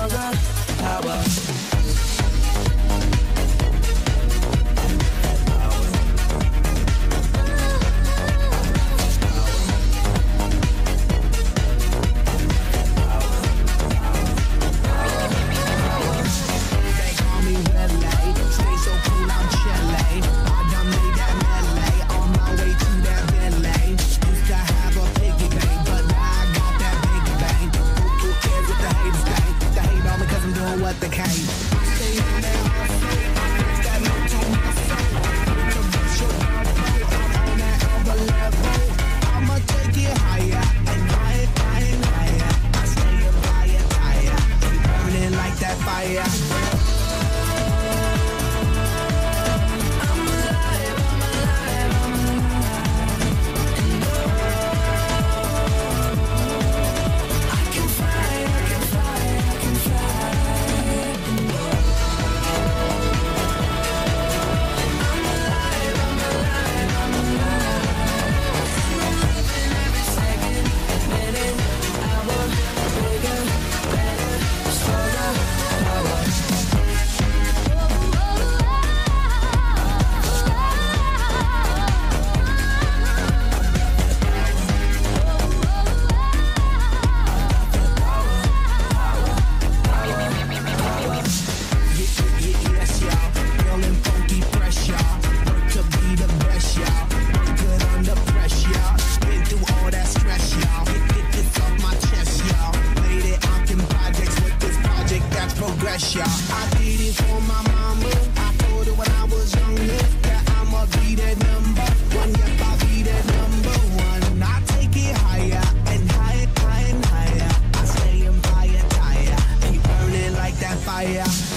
stronger power. What the kind? I'ma take it higher and higher, higher, higher. I stay up higher, higher, burning like that fire. I did it for my mama. I told her when I was younger that I'ma be that number one. Yep, I'll be that number one. I take it higher and higher, higher and higher. I stay on fire, tire, keep burning like that fire.